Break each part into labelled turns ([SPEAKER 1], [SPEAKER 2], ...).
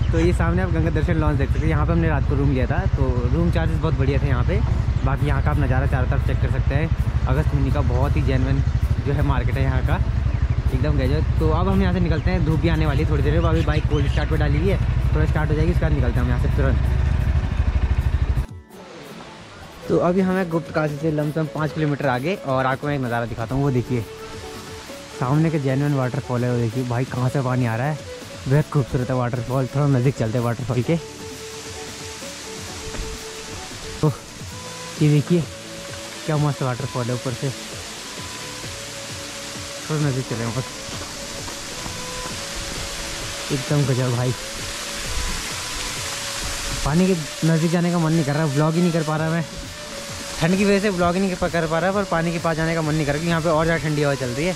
[SPEAKER 1] तो ये सामने आप गंगा दर्शन लॉन्च देख सकते हैं। यहाँ पे हमने रात को रूम लिया था, तो रूम चार्जेस बहुत बढ़िया थे यहाँ पे। बाकी यहाँ का आप नज़ारा चारों तरफ चेक कर सकते हैं। अगस्त महीने का बहुत ही जेन्युइन जो है मार्केट है यहाँ का, एकदम गजब। तो अब हम यहाँ से निकलते हैं, धूप भी आने वाली है थोड़ी देर में। अभी बाइक कोल्ड स्टार्ट पर डाली हुई है, थोड़ा स्टार्ट हो जाएगी उसके बाद निकलते हैं हम यहाँ से तुरंत। तो अभी हमें गुप्त काशी से लमसम 5 किलोमीटर आगे, और आपको मैं एक नज़ारा दिखाता हूँ। वो देखिए सामने के जेन्युइन वाटरफॉल है। वो देखिए भाई कहाँ से पानी आ रहा है, बेहद खूबसूरत है वाटरफॉल। थोड़ा नज़दीक चलते हैं वाटरफॉल के। तो ये देखिए क्या मस्त वाटरफॉल है ऊपर से, थोड़ा नज़दीक चले बस, एकदम गजब भाई। पानी के नज़दीक जाने का मन नहीं कर रहा, ब्लॉग ही नहीं कर पा रहा मैं, ठंड की वजह से ब्लॉग ही नहीं कर पा रहा, पर पानी के पास जाने का मन नहीं कर रहा क्योंकि यहाँ पे और ज़्यादा ठंडी हवा चल रही है।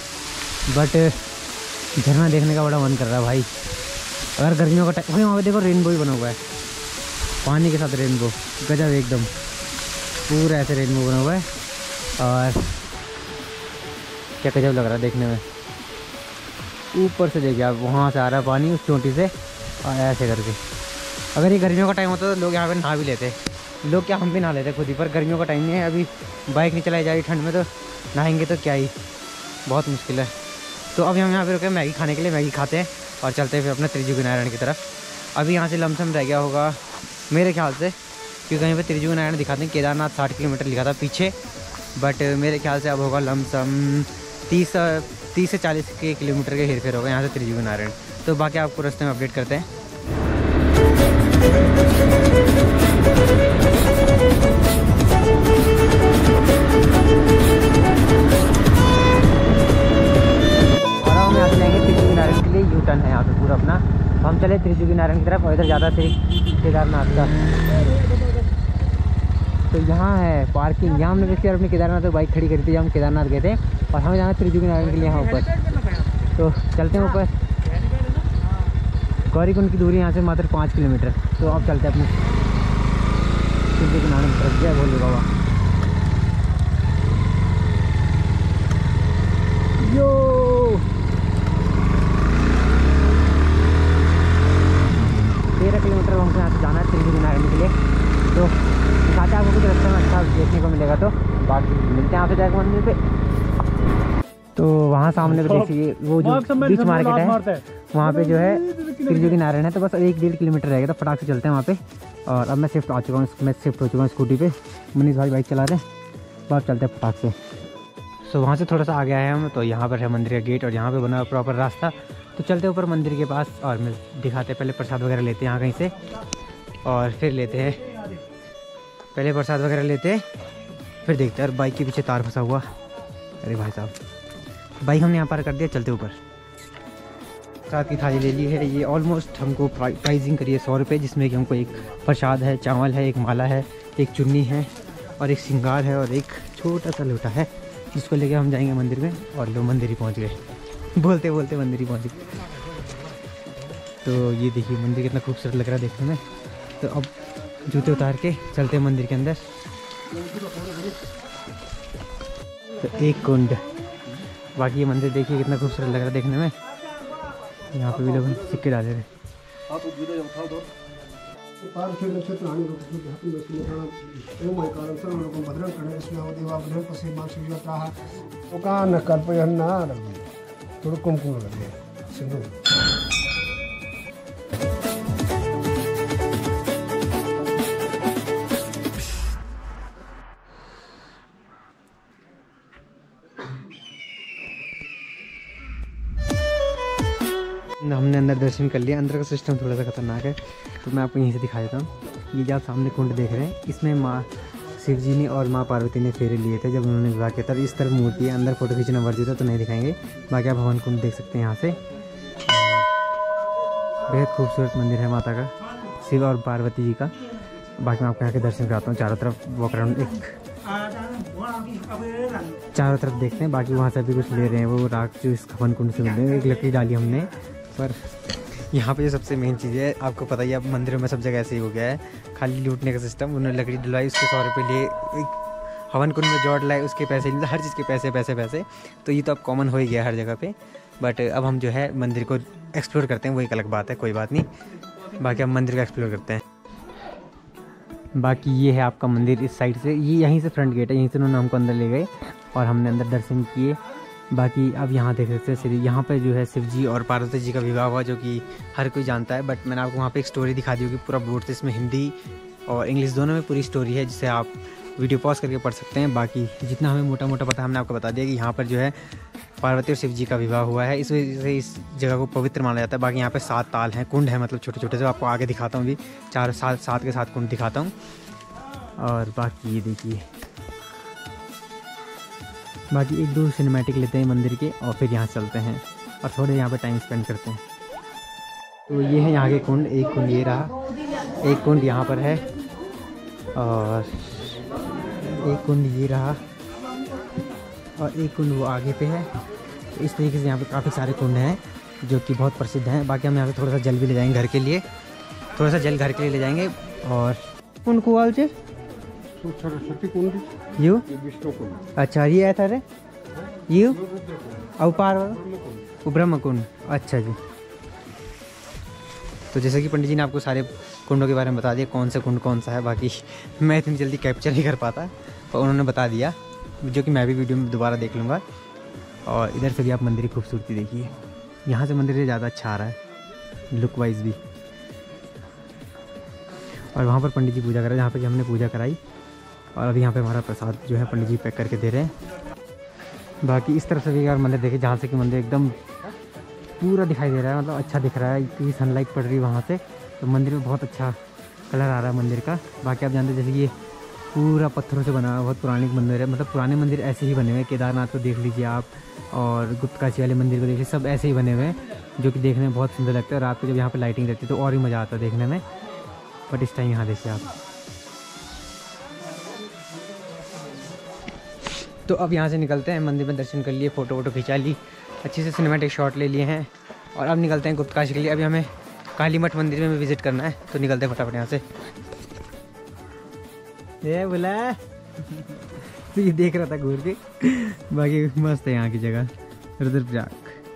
[SPEAKER 1] बट झरना देखने का बड़ा मन कर रहा है भाई। अगर गर्मियों का टाइम, वहाँ पे देखो रेनबो ही बना हुआ है, पानी के साथ रेनबो, गजब एकदम पूरा ऐसे रेनबो बना हुआ है। और क्या गजब लग रहा है देखने में। ऊपर से देखिए आप, वहाँ से आ रहा है पानी उस चोटी से, और ऐसे करके। अगर ये गर्मियों का टाइम होता तो लोग यहाँ पे नहा भी लेते, लोग क्या हम भी नहा लेते खुद ही, पर गर्मियों का टाइम नहीं है, अभी बाइक नहीं चलाई जा रही ठंड में, तो नहाएंगे तो क्या ही, बहुत मुश्किल है। तो अब हम यहाँ पे रुके मैगी खाने के लिए, मैगी खाते हैं और चलते हैं फिर अपने त्रिजुगी नारायण की तरफ। अभी यहाँ से लमसम रह गया होगा मेरे ख्याल से, क्योंकि कहीं पे त्रिजुगी नारायण दिखाते हैं, केदारनाथ 60 किलोमीटर लिखा था पीछे, बट मेरे ख्याल से अब होगा लमसम 30 से 40 के किलोमीटर के हेर फेर होगा यहाँ से त्रिजुगी नारायण। तो बाकी आपको रास्ते में अपडेट करते हैं। और हम यहाँ से लेंगे त्रिजुगी नारायण के लिए, यू टर्न है यहाँ पे पूरा अपना। तो हम चले त्रिजुगी नारायण की तरफ, और इधर ज़्यादा से केदारनाथ का। तो यहाँ है पार्किंग, यहाँ हमने पिछली बार अपनी केदारनाथ पर बाइक खड़ी करी थी जब हम केदारनाथ गए थे, और हमें जाना त्रिजुगी नारायण के लिए यहाँ ऊपर। तो चलते हैं ऊपर। गौरीकुंड की दूरी यहाँ से मात्र 5 किलोमीटर। तो अब चलते हैं अपने त्रिजुगी नारायण की तरफ। जय भोले बाबा। यो 13 किलोमीटर हमको यहाँ से जाना है त्रिजुगी नारायण के लिए। तो दिखाते हैं आपको कुछ रास्ते में अच्छा देखने को मिलेगा, तो बाकी मिलते हैं यहाँ से जाकर मंदिर पे। तो वहाँ सामने पे देखिए वो जो बीच मार्केट है, वहाँ पे जो है त्रिजुगी नारायण है। तो बस 1-1.5 किलोमीटर रहेगा, तो फटाक से चलते हैं वहाँ पे। और अब मैं शिफ्ट आ चुका हूँ, मैं शिफ्ट हो चुका हूँ स्कूटी पे, मनीष भाई बाइक चला रहे हैं। तो अब चलते हैं फटाक से। सो वहाँ से थोड़ा सा आगे आए हम, तो यहाँ पर है मंदिर का गेट, और यहाँ पे बना प्रॉपर रास्ता। तो चलते ऊपर मंदिर के पास, और मिल दिखाते, पहले प्रसाद वगैरह लेते हैं यहाँ कहीं से, और फिर लेते हैं, पहले प्रसाद वगैरह लेते हैं, फिर देखते हैं। और बाइक के पीछे तार फंसा हुआ, अरे भाई साहब, बाइक हमने यहाँ पार कर दिया, चलते ऊपर। प्रसाद की थाली ले ली है, ये ऑलमोस्ट हमको प्राइसिंग करी है 100 रुपये, जिसमें कि हमको एक प्रसाद है, चावल है, एक माला है, एक चुन्नी है, और एक श्रृंगार है, और एक छोटा सा लोटा है, जिसको लेके हम जाएंगे मंदिर में। और लोग मंदिर ही पहुँच गए, बोलते बोलते मंदिर ही पहुँच गए। तो ये देखिए मंदिर कितना खूबसूरत लग रहा है देखने में। तो अब जूते उतार के चलते हैं मंदिर के अंदर। तो एक कुंड, बाकी ये मंदिर देखिए कितना खूबसूरत लग रहा है देखने में। यहाँ पे भी लोग सिक्के डाले रहे। हमने अंदर दर्शन कर लिया। अंदर का सिस्टम थोड़ा सा खतरनाक है, तो मैं आपको यहीं से दिखा देता हूँ। ये जो आप सामने कुंड देख रहे हैं, इसमें माँ शिव जी ने और माँ पार्वती ने फेरे लिए थे जब उन्होंने विवाह किया था। इस तरफ मूर्ति है, अंदर फोटो खींचना वर्जित है तो नहीं दिखाएंगे। बाकी आप भवन कुंड देख सकते हैं यहाँ से। बेहद खूबसूरत मंदिर है माता का, शिव और पार्वती जी का। बाकी मैं आपको यहाँ के दर्शन कराता हूँ। चारों तरफ वॉक अराउंड, एक चारों तरफ देखते हैं। बाकी वहाँ से भी कुछ ले रहे हैं, वो राख जो इस भवन कुंड से मिल रहे हैं। एक लकड़ी डाली हमने, पर यहाँ पे सबसे मेन चीज़ है, आपको पता ही है अब मंदिरों में सब जगह ऐसे ही हो गया है, खाली लूटने का सिस्टम। उन्होंने लकड़ी डलवाई, उसके 100 रुपये लिए, हवन कुंड में जोड़ लाए, उसके पैसे, हर चीज़ के पैसे पैसे पैसे। तो ये तो अब कॉमन हो ही गया हर जगह पे। बट अब हम जो है मंदिर को एक्सप्लोर करते हैं, वो एक अलग बात है, कोई बात नहीं। बाकी अब मंदिर का एक्सप्लोर करते हैं। बाकी ये है आपका मंदिर इस साइड से, ये यहीं से फ्रंट गेट है, यहीं से उन्होंने हमको अंदर ले गए और हमने अंदर दर्शन किए। बाकी अब यहाँ देख सकते हैं श्री, यहाँ पे जो है शिव जी और पार्वती जी का विवाह हुआ, जो कि हर कोई जानता है। बट मैंने आपको वहाँ पे एक स्टोरी दिखा दी होगी पूरा बोर्ड से, इसमें हिंदी और इंग्लिश दोनों में पूरी स्टोरी है, जिसे आप वीडियो पॉज करके पढ़ सकते हैं। बाकी जितना हमें मोटा मोटा पता है हमने आपको बता दिया कि यहाँ पर जो है पार्वती और शिव जी का विवाह हुआ है, इस वजह से इस जगह को पवित्र माना जाता है। बाकी यहाँ पे 7 ताल हैं, कुंड है, मतलब छोटे छोटे से, आपको आगे दिखाता हूँ, भी 7 के 7 कुंड दिखाता हूँ। और बाकी ये देखिए, बाकी 1-2 सिनेमैटिक लेते हैं मंदिर के और फिर यहाँ चलते हैं और थोड़े यहाँ पे टाइम स्पेंड करते हैं। तो ये है यहाँ के कुंड, एक कुंड ये रहा, एक कुंड यहाँ पर है और एक कुंड ये रहा और एक कुंड वो आगे पे है। तो इस तरीके से यहाँ पे काफ़ी सारे कुंड हैं जो कि बहुत प्रसिद्ध हैं। बाकी हम यहाँ से थोड़ा सा जल भी ले जाएंगे घर के लिए, थोड़ा सा जल घर के लिए ले जाएंगे। और कुंड कुआल से यू अच्छा ये है सर यू और पार ब्रह्म कुंड, अच्छा जी। तो जैसे कि पंडित जी ने आपको सारे कुंडों के बारे में बता दिया, कौन सा कुंड कौन सा है। बाकी मैं इतनी जल्दी कैप्चर नहीं कर पाता, पर उन्होंने बता दिया, जो कि मैं भी वीडियो में दोबारा देख लूँगा। और इधर से भी आप मंदिर की खूबसूरती देखिए, यहाँ से मंदिर से ज़्यादा अच्छा आ रहा है लुक वाइज भी। और वहाँ पर पंडित जी पूजा कर रहे हैं, जहाँ पर कि हमने पूजा कराई। और अभी यहाँ पे हमारा प्रसाद जो है पंडित जी पैक करके दे रहे हैं। बाकी इस तरफ से भी यार मंदिर देखिए, जहाँ से कि मंदिर एकदम पूरा दिखाई दे रहा है, मतलब अच्छा दिख रहा है, इतनी सनलाइट पड़ रही है वहाँ से, तो मंदिर में बहुत अच्छा कलर आ रहा है मंदिर का। बाकी आप जानते हैं जैसे ये पूरा पत्थरों से बना हुआ बहुत पुरानी मंदिर है, मतलब पुराने मंदिर ऐसे ही बने हुए हैं। केदारनाथ को देख लीजिए आप, और गुप्तकाशी वाले मंदिर को देखिए, सब ऐसे ही बने हुए हैं, जो कि देखने में बहुत सुंदर लगता है। रात को जब यहाँ पर लाइटिंग रहती है तो और भी मज़ा आता है देखने में। बट इस टाइम यहाँ देखिए आप। तो अब यहाँ से निकलते हैं, मंदिर में दर्शन कर लिए, फ़ोटो वोटो खिंचा ली, अच्छे से सिनेमैटिक शॉट ले लिए हैं और अब निकलते हैं गुप्तकाशी के लिए। अभी हमें काली मठ मंदिर में भी विज़िट करना है, तो निकलते हैं फटाफट यहाँ से। ये बोला तो ये देख रहा था घूर के। बाकी मस्त है यहाँ की जगह, रुद्रप्रयाग।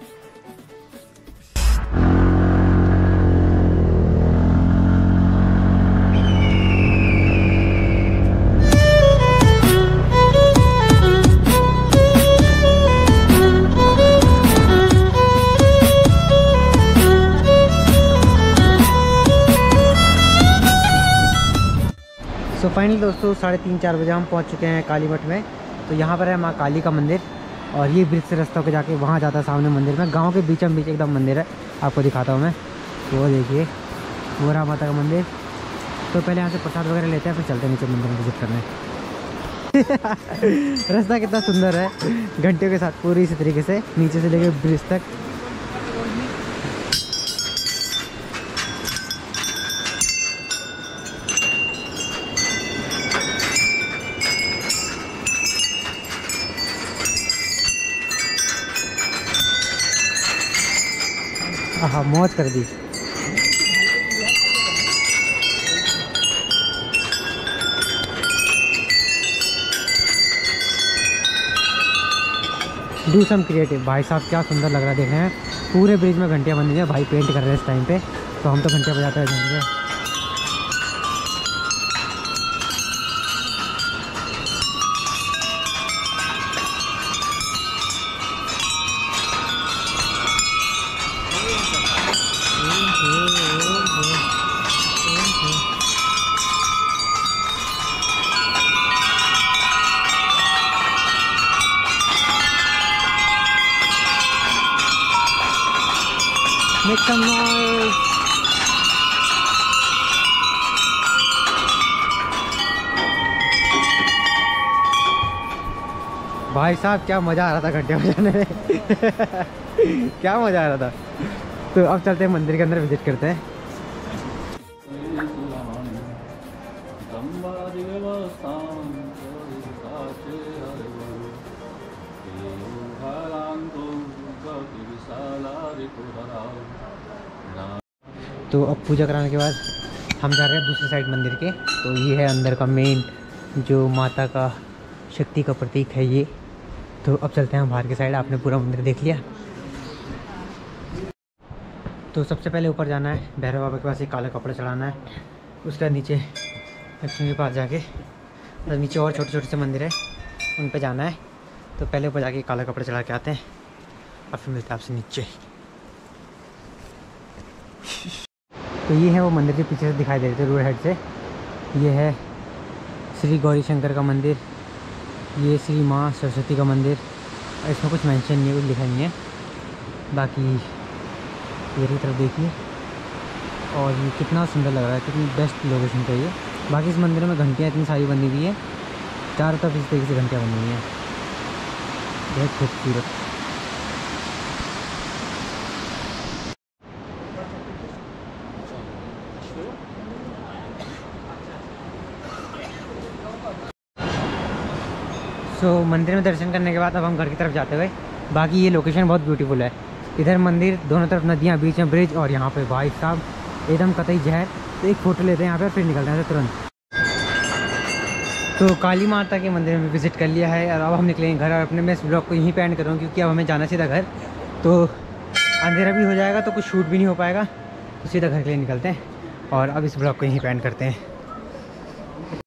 [SPEAKER 1] तो फाइनली दोस्तों 3:30-4 बजे हम पहुंच चुके हैं काली मठ में। तो यहाँ पर है माँ काली का मंदिर और ये ब्रिज से रास्ता होकर जाके वहाँ जाता है सामने मंदिर में। गांव के बीचों बीच एकदम मंदिर है, आपको दिखाता हूँ मैं। तो वो देखिए वो रहा माता का मंदिर। तो पहले यहाँ से प्रसाद वगैरह लेते हैं, फिर चलते हैं नीचे मंदिर में विजिट करने। रास्ता कितना सुंदर है, घंटियों के साथ पूरी इसी तरीके से नीचे से लेके ब्रिज तक। हाँ मौज कर दी। Do some creative. भाई साहब क्या सुंदर लग रहा है देखने में। पूरे ब्रिज में घंटियाँ बनी हैं, भाई पेंट कर रहे हैं इस टाइम पे, तो हम तो घंटियाँ बजाते रहेंगे। Make some noise. भाई साहब क्या मज़ा आ रहा था घंटे बजाने में। क्या मज़ा आ रहा था। तो अब चलते हैं मंदिर के अंदर विजिट करते हैं। तो अब पूजा कराने के बाद हम जा रहे हैं दूसरी साइड मंदिर के। तो ये है अंदर का मेन जो माता का शक्ति का प्रतीक है ये। तो अब चलते हैं हम बाहर की साइड। आपने पूरा मंदिर देख लिया। तो सबसे पहले ऊपर जाना है, भैरव बाबा के पास एक काला कपड़ा चढ़ाना है, उसके बाद नीचे लक्ष्मी के पास जाके मतलब नीचे और छोटे छोटे से मंदिर है उन पे जाना है। तो पहले ऊपर जाके काला कपड़ा चढ़ा के आते हैं और फिर मिलते हैं आपसे नीचे। तो ये है वो मंदिर के पीछे से दिखाई दे रहे थे रोड हेड से। ये है श्री गौरी शंकर का मंदिर, ये श्री माँ सरस्वती का मंदिर। इसमें कुछ मेंशन नहीं है, कुछ लिखा नहीं है। बाकी ये की तरफ देखिए और ये कितना सुंदर लग रहा है, कितनी बेस्ट लोकेशन पे ये। बाकी इस मंदिर में घंटियाँ इतनी सारी बनी हुई है, चारों तरफ इस तरीके से घंटियाँ बनी हुई हैं, बहुत खूबसूरत। मंदिर में दर्शन करने के बाद अब हम घर की तरफ जाते हुए। बाकी ये लोकेशन बहुत ब्यूटीफुल है, इधर मंदिर, दोनों तरफ नदियाँ, बीच में ब्रिज, और यहाँ पे भाई साहब एकदम कतई जहर। तो एक फ़ोटो लेते हैं यहाँ पे, फिर निकलते हैं तुरंत। तो काली माता के मंदिर में विज़िट कर लिया है और अब हम निकलेंगे घर। और अपने मैं इस ब्लॉग को यहीं पे एंड करूँ क्योंकि अब हमें जाना सीधा घर। तो अंधेरा भी हो जाएगा तो कुछ शूट भी नहीं हो पाएगा, तो सीधा घर के लिए निकलते हैं और अब इस ब्लॉग को यहीं पे एंड करते हैं।